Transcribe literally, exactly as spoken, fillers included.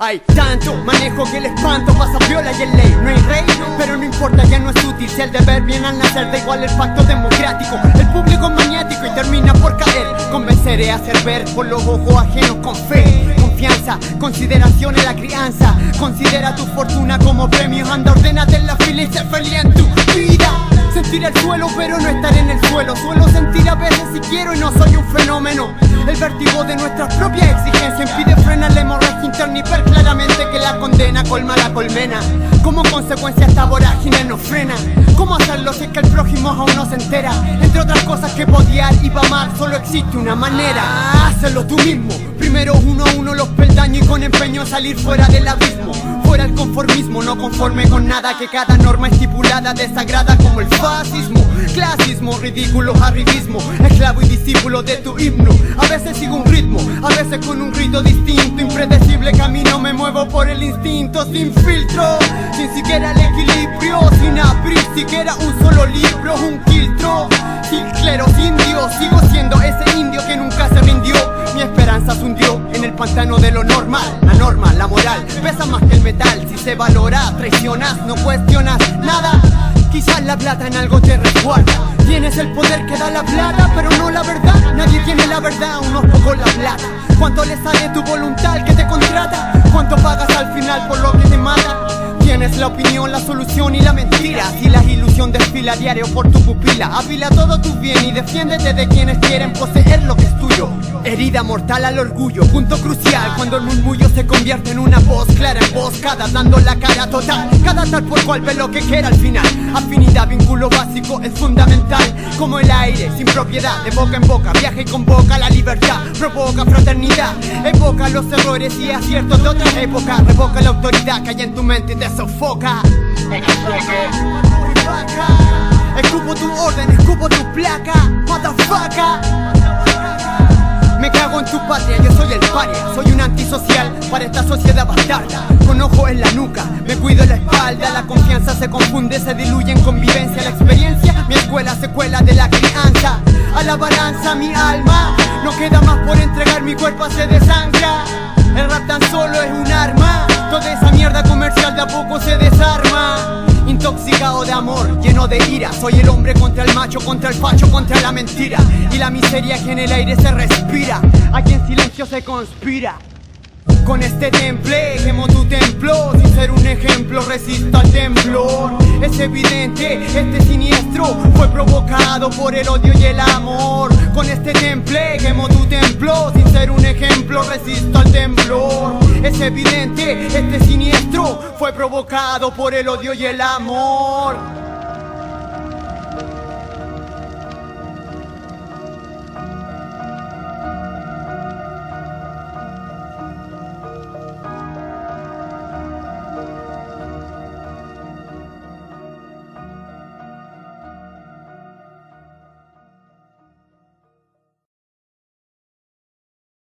Hay tanto manejo que el espanto pasa viola y el ley. No hay rey, pero no importa, ya no es útil. Si el deber viene al nacer, da igual el pacto democrático. El público es magnético y termina por caer. Convenceré a hacer ver por los ojos ajenos con fe, confianza, consideración en la crianza. Considera tu fortuna como premio. Anda, ordénate en la fila y sé feliz en tu vida. Sentir el suelo pero no estar en el suelo. Suelo sentir a veces si quiero y no soy un fenómeno. El vértigo de nuestras propias exigencias impide frenar la hemorragia interna y ver claramente que la condena colma la colmena. Como consecuencia esta vorágine nos frena. ¿Cómo hacerlo si es que el prójimo aún no se entera? Entre otras cosas que odiar y pa' amar solo existe una manera. Hazlo tú mismo. Primero uno a uno los peldaños y con empeño salir fuera del abismo. Fuera el conformismo, no conforme con nada. Que cada norma estipulada desagrada como el fascismo. Clasismo, ridículo, arribismo. Esclavo y discípulo de tu himno. A veces sigo un ritmo, a veces con un rito distinto. Impredecible camino, me muevo por el instinto. Sin filtro, sin siquiera el equilibrio. Sin abrir siquiera un solo libro. Un quiltro, sin clero, sin Dios. Sigo siendo ese indio que nunca se rindió. Mi esperanza se hundió en el pantano de lo normal. La norma, la moral, pesa más que el metal. Si se valora, traicionas, no cuestionas nada. Quizás la plata en algo te resguarda. Tienes el poder que da la plata, pero no la verdad. Nadie tiene la verdad, unos pocos la plata. ¿Cuánto le sale tu voluntad al que te contrata? ¿Cuánto pagas al final por lo que te mata? Tienes la opinión, la solución y la mentira. Si la ilusión desfila diario por tu pupila, apila todo tu bien y defiéndete de quienes quieren poseer lo que es tuyo. Herida mortal al orgullo, punto crucial cuando el murmullo se convierte en una voz clara, emboscada, dando la cara total. Cada tal por cual ve lo que quiera al final. Afinidad, vínculo básico es fundamental. Como el aire, sin propiedad, de boca en boca, viaja y convoca la libertad. Provoca fraternidad, evoca los errores y aciertos de otra época. Revoca la autoridad que hay en tu mente y te sofoca. Escupo tu orden, escupo tu placa, motherfucker. Me cago en tu patria, yo soy el paria. Soy un antisocial para esta sociedad bastarda. Con ojo en la nuca, me cuido la espalda. La confianza se confunde, se diluye en convivencia. La experiencia, mi escuela, secuela de la crianza. A la balanza mi alma, no queda más por entregar, mi cuerpo se desangra. El rap tan solo es un arma. Toda esa mierda comercial de a poco se desarma. Intoxicado de amor, lleno de ira. Soy el hombre contra el macho, contra el facho, contra la mentira. Y la miseria que en el aire se respira. Aquí en silencio se conspira. Con este temple quemo tu templo. Sin ser un ejemplo resisto al temblor. Es evidente, este siniestro fue provocado por el odio y el amor. Con este temple quemo tu templo. Sin ser un ejemplo resisto al temblor. Es evidente, este siniestro fue provocado por el odio y el amor.